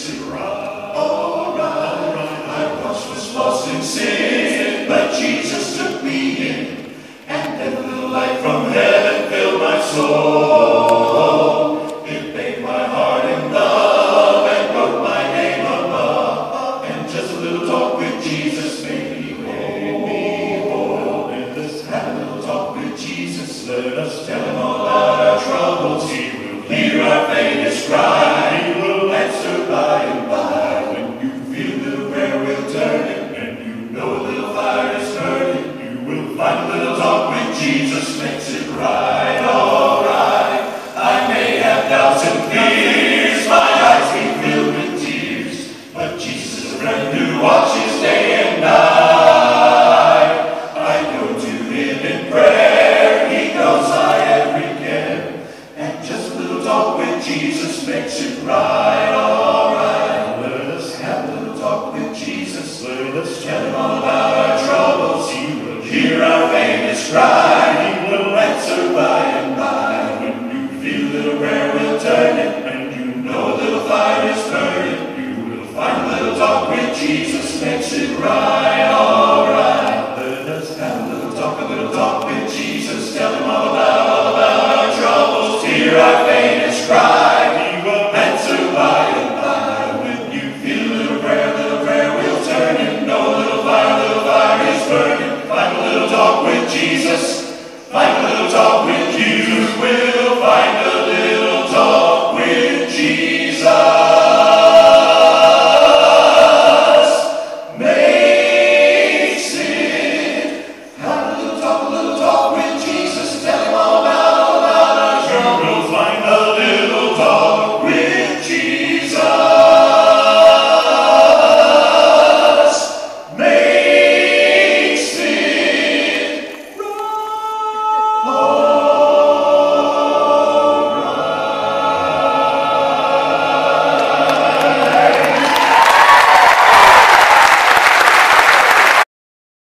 makes it right. Alright, I once was lost in sin, but Jesus took me in, and then a little light from heaven filled my soul. It made my heart in love and wrote my name above, and just a little talk with Jesus made me whole. Let us have a little talk with Jesus. Let us tell him all about our troubles. He will hear our faintest cry. He will answer by and by. When you feel the prayer will turn it, and you know a little fire is burning, you will find a little talk with Jesus makes it right. Alright, I may have doubts and fears, my eyes be filled with tears, but Jesus is a friend who watches day and night. I go to him in prayer, he knows my every care, and just a little talk with Jesus makes it right. Alright, let us have a little talk with Jesus. Let us tell him all about our troubles. He will hear our faintest cry. He will answer by and by. When you feel a little prayer will turn it, and you know a little fire is burning, you will find a little talk with Jesus makes it right. Alright, let us have a little talk with Jesus. Tell him all about our troubles. Hear our faintest cry. He will answer by and by. When you feel a little prayer will turn it. Know a little fire is burning. Find a little talk with Jesus. Find a little talk with you. Will find a little